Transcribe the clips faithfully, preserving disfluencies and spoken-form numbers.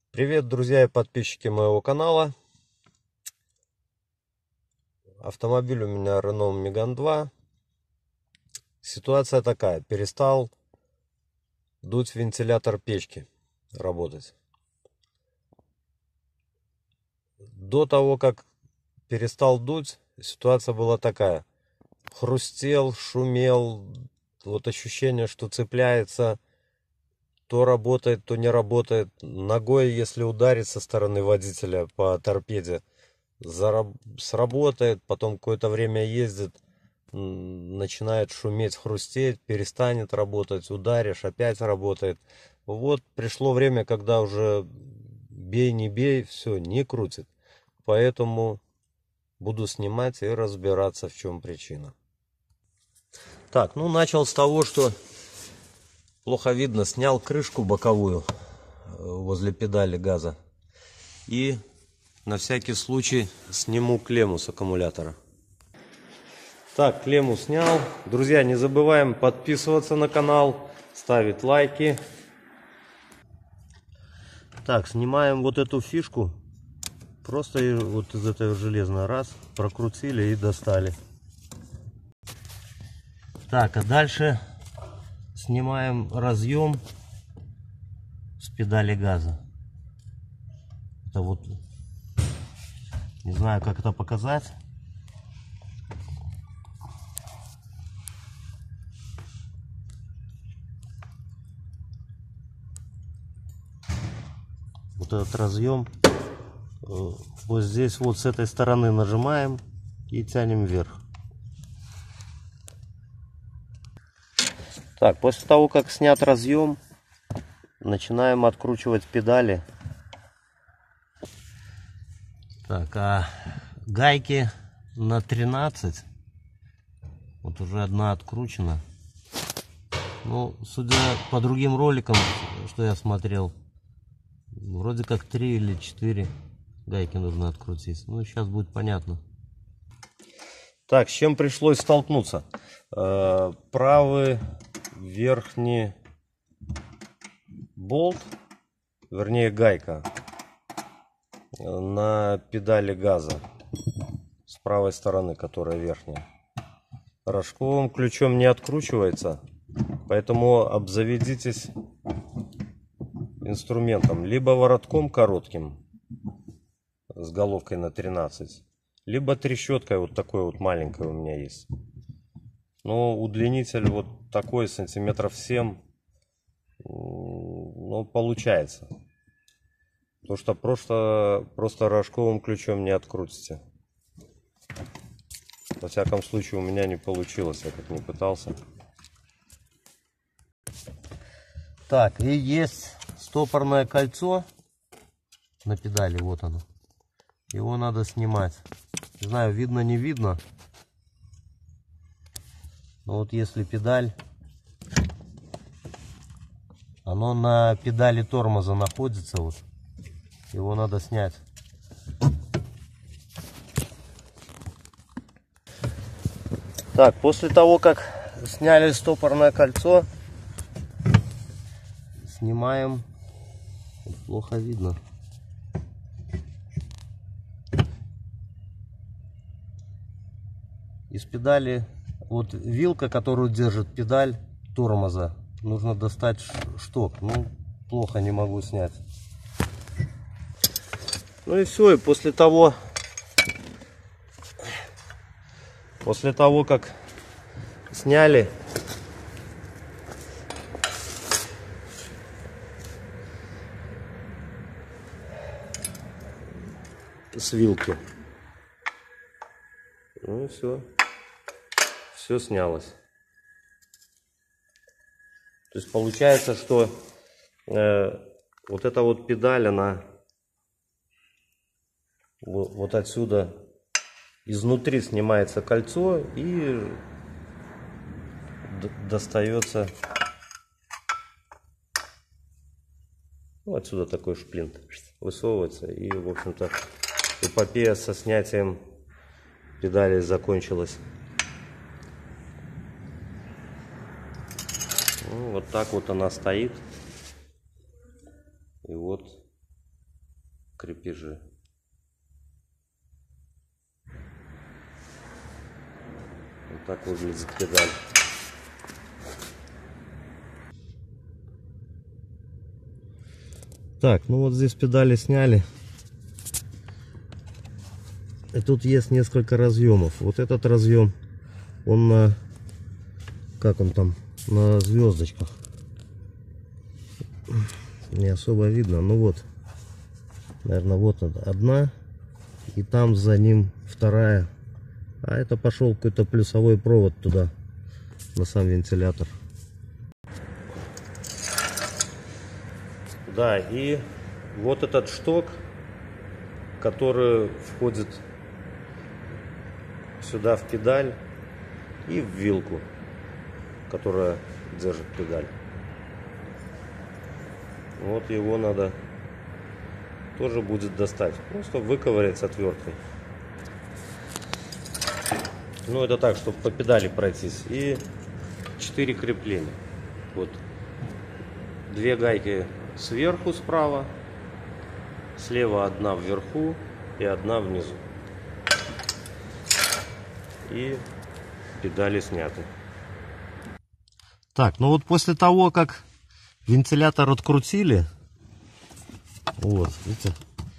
Привет, друзья и подписчики моего канала. Автомобиль у меня Renault Megane два. Ситуация такая: перестал дуть вентилятор печки работать. До того, как перестал дуть, ситуация была такая: хрустел, шумел, вот ощущение, что цепляется, то работает, то не работает. Ногой, если ударить со стороны водителя по торпеде, сработает, потом какое-то время ездит, начинает шуметь, хрустеть, перестанет работать, ударишь, опять работает. Вот пришло время, когда уже бей не бей, все, не крутит. Поэтому буду снимать и разбираться, в чем причина. Так, ну начал с того, что плохо видно, снял крышку боковую возле педали газа и на всякий случай сниму клемму с аккумулятора. Так, клемму снял. Друзья, не забываем подписываться на канал, ставить лайки. Так, снимаем вот эту фишку. Просто вот из этой железной раз прокрутили и достали. Так, а дальше снимаем разъем с педали газа. Это вот, не знаю, как это показать. Вот этот разъем. Вот здесь вот с этой стороны нажимаем и тянем вверх. Так, после того, как снят разъем, начинаем откручивать педали. Так, а гайки на тринадцать. Вот уже одна откручена. Ну, судя по другим роликам, что я смотрел, вроде как три или четыре гайки нужно открутить. Ну, сейчас будет понятно. Так, с чем пришлось столкнуться? Э, правый верхний болт, вернее гайка на педали газа с правой стороны, которая верхняя, рожковым ключом не откручивается, поэтому обзаведитесь инструментом, либо воротком коротким с головкой на тринадцать, либо трещоткой вот такой вот маленькой у меня есть. Но удлинитель вот такой, сантиметров семь, ну, получается. Потому что просто, просто рожковым ключом не открутите. Во всяком случае, у меня не получилось, я как не пытался. Так, и есть стопорное кольцо на педали, вот оно. Его надо снимать. Не знаю, видно, не видно. Но вот если педаль, оно на педали тормоза находится, вот. Его надо снять. Так, после того, как сняли стопорное кольцо, снимаем. Плохо видно. Из педали, вот вилка, которую держит педаль тормоза, нужно достать шток. Ну, плохо, не могу снять. Ну и все, и после того, после того, как сняли, с вилки, ну и все, все снялось. То есть получается, что э, вот эта вот педаль, она вот, вот отсюда изнутри снимается кольцо и достается, ну, отсюда такой шплинт высовывается, и в общем-то эпопея со снятием педали закончилась. Ну, вот так вот она стоит. И вот крепежи. Вот так выглядит педаль. Так, ну вот здесь педали сняли. И тут есть несколько разъемов. Вот этот разъем, он на, как он там, на звездочках. Не особо видно, ну вот, наверное, вот одна, и там за ним вторая. А это пошел какой-то плюсовой провод туда, на сам вентилятор. Да, и вот этот шток, который входит сюда в педаль и в вилку, которая держит педаль. Вот его надо тоже будет достать. Просто выковырять с отверткой. Ну, это так, чтобы по педали пройтись. И четыре крепления. Вот. Две гайки сверху справа. Слева одна вверху и одна внизу. И педали сняты. Так, ну вот после того, как вентилятор открутили, вот, видите,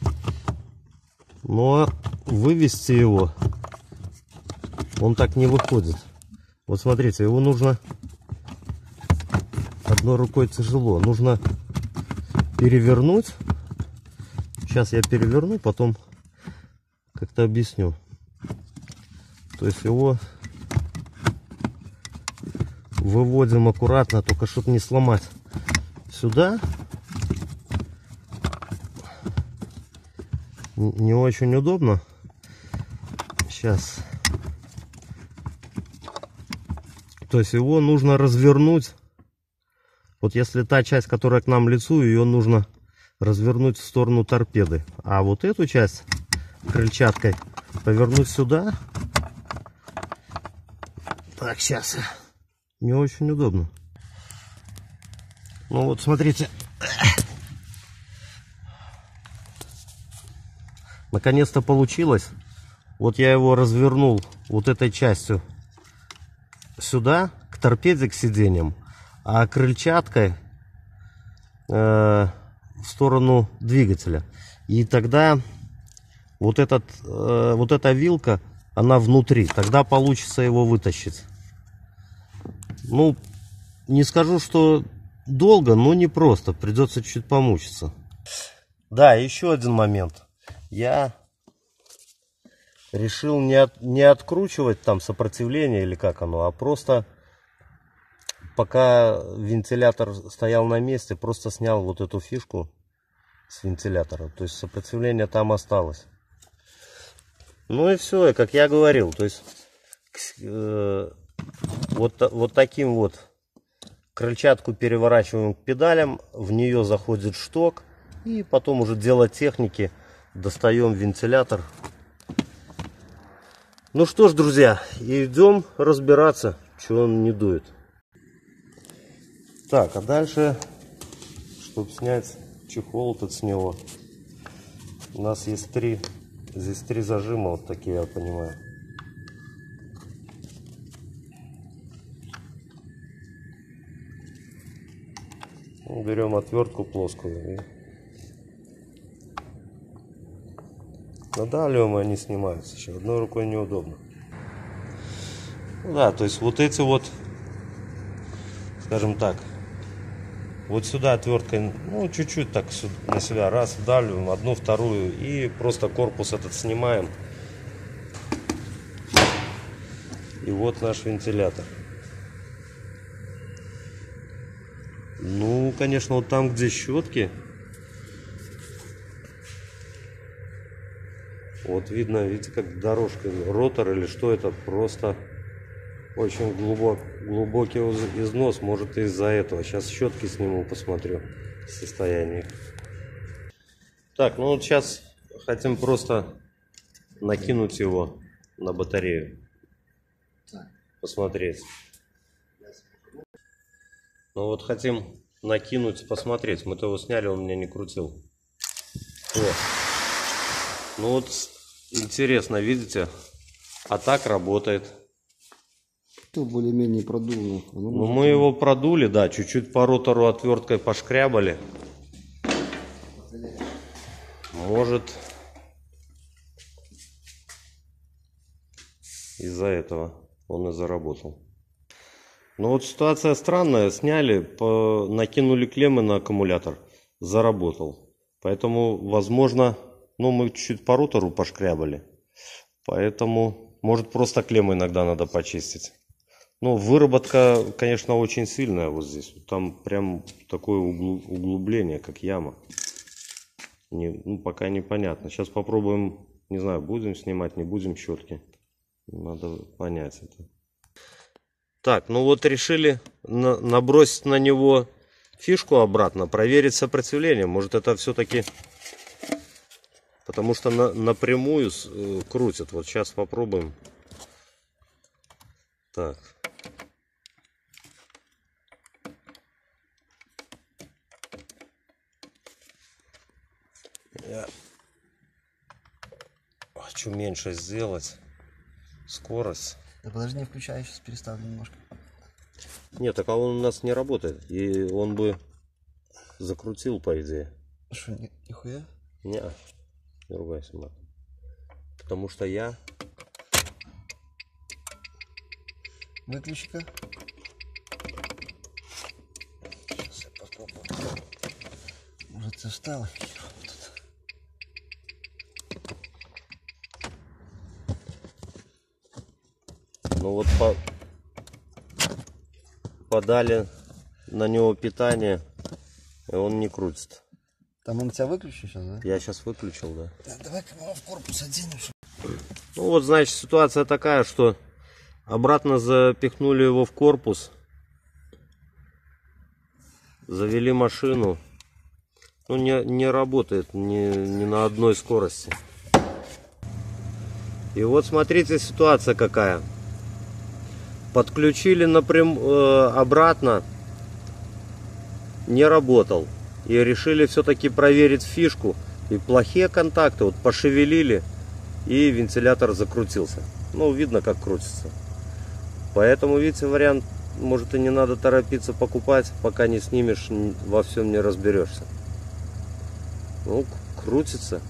но вывести его, он так не выходит. Вот смотрите, его нужно, одной рукой тяжело, нужно перевернуть. Сейчас я переверну, потом как-то объясню. То есть его выводим аккуратно, только чтобы не сломать. Сюда. Не очень удобно. Сейчас. То есть его нужно развернуть. Вот если та часть, которая к нам лицу, ее нужно развернуть в сторону торпеды. А вот эту часть крыльчаткой повернуть сюда. Так, сейчас. Не очень удобно. Ну вот, смотрите. Наконец-то получилось. Вот я его развернул вот этой частью сюда, к торпеде, к сиденьям. А крыльчаткой э, в сторону двигателя. И тогда вот, этот, э, вот эта вилка, она внутри. Тогда получится его вытащить. Ну, не скажу, что долго, но не просто. Придется чуть помучиться. Да, еще один момент. Я решил не, от, не откручивать там сопротивление или как оно, а просто пока вентилятор стоял на месте, просто снял вот эту фишку с вентилятора. То есть сопротивление там осталось. Ну и все, и как я говорил, то есть э, вот, вот таким вот крыльчатку переворачиваем к педалям, в нее заходит шток, и потом уже дело техники, достаем вентилятор. Ну что ж, друзья, идем разбираться, что он не дует. Так, а дальше, чтобы снять чехол этот с него, у нас есть три, здесь три зажима, вот такие, я понимаю. Берем отвертку плоскую и надавливаем, и они снимаются. Еще одной рукой неудобно. Да, то есть вот эти вот, скажем так, вот сюда отверткой, ну чуть-чуть так на себя раз вдавливаем, одну, вторую, и просто корпус этот снимаем. И вот наш вентилятор. Ну, конечно, вот там, где щетки, вот видно, видите, как дорожка, ротор или что это, просто очень глубок, глубокий износ, может из-за этого. Сейчас щетки сниму, посмотрю состояние. Так, ну вот сейчас хотим просто накинуть его на батарею, посмотреть. Ну вот хотим накинуть, посмотреть. Мы-то его сняли, он меня не крутил. Вот. Ну вот интересно, видите, а так работает. То более-менее продул. Ну, ну мы его продули, да, чуть-чуть по ротору отверткой пошкрябали. Может, из-за этого он и заработал. Но вот ситуация странная. Сняли, по... накинули клеммы на аккумулятор, заработал. Поэтому, возможно, ну мы чуть-чуть по ротору пошкрябали. Поэтому, может, просто клеммы иногда надо почистить. Ну, выработка, конечно, очень сильная вот здесь. Там прям такое углубление, как яма. Не, ну, пока непонятно. Сейчас попробуем, не знаю, будем снимать, не будем щетки. Надо понять это. Так, ну вот решили на, набросить на него фишку обратно, проверить сопротивление. Может, это все-таки... Потому что на, напрямую э, крутит. Вот сейчас попробуем. Так. Я хочу меньше сделать скорость. Да подожди, не включай, сейчас переставлю немножко. Нет, так а он у нас не работает. И он бы закрутил, по идее. Что, ни, нихуя? Не, не ругайся, мат. Потому что я... Выключи-ка. Сейчас я попробую. Может, ты встал? Ну вот по... подали на него питание, и он не крутит. Там он тебя выключил сейчас, да? Я сейчас выключил, да. Да, давай-ка его в корпус оденем. Ну вот, значит, ситуация такая, что обратно запихнули его в корпус, завели машину. Ну, не, не работает ни, ни на одной скорости. И вот смотрите, ситуация какая. Подключили напрям... э, обратно, не работал. И решили все-таки проверить фишку. И плохие контакты, вот пошевелили, и вентилятор закрутился. Ну, видно, как крутится. Поэтому, видите, вариант, может, и не надо торопиться покупать, пока не снимешь, во всем не разберешься. Ну, крутится.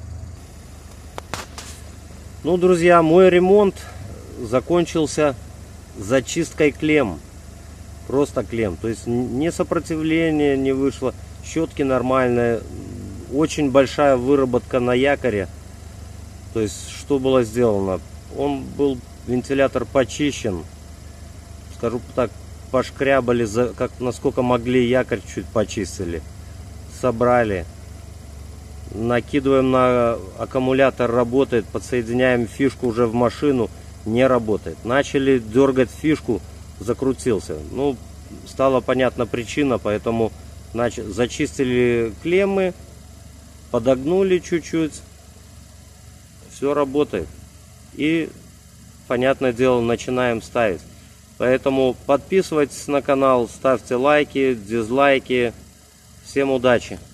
Ну, друзья, мой ремонт закончился зачисткой клемм. Просто клемм. То есть ни сопротивления не вышло. Щетки нормальные. Очень большая выработка на якоре. То есть что было сделано? Он был, вентилятор почищен. Скажу так, пошкрябали, за, как, насколько могли, якорь чуть почистили. Собрали. Накидываем на аккумулятор, работает. Подсоединяем фишку уже в машину. Не работает. Начали дергать фишку, закрутился. Ну, стала понятна причина, поэтому нач... зачистили клеммы, подогнули чуть-чуть. Все работает. И, понятное дело, начинаем ставить. Поэтому подписывайтесь на канал, ставьте лайки, дизлайки. Всем удачи!